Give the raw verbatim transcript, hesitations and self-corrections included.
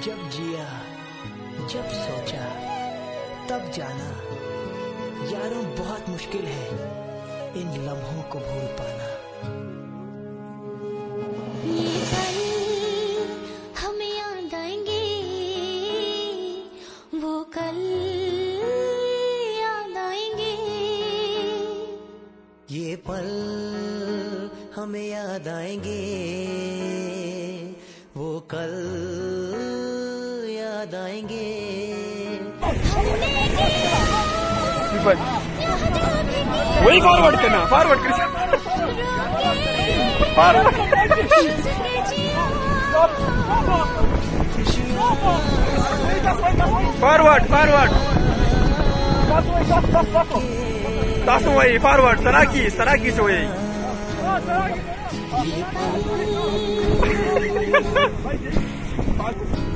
जब जिया जब सोचा तब जाना, यारों बहुत मुश्किल है इन लम्हों को भूल पाना। ये पल हमें याद आएंगे, वो कल याद आएंगे। ये पल हमें याद आएंगे, वो कल याद आएंगे। वही फॉरवर्ड करना, फॉरवर्ड कर, फॉरवर्ड फॉरवर्ड तासु वही फॉरवर्ड सराकी सराकी से वही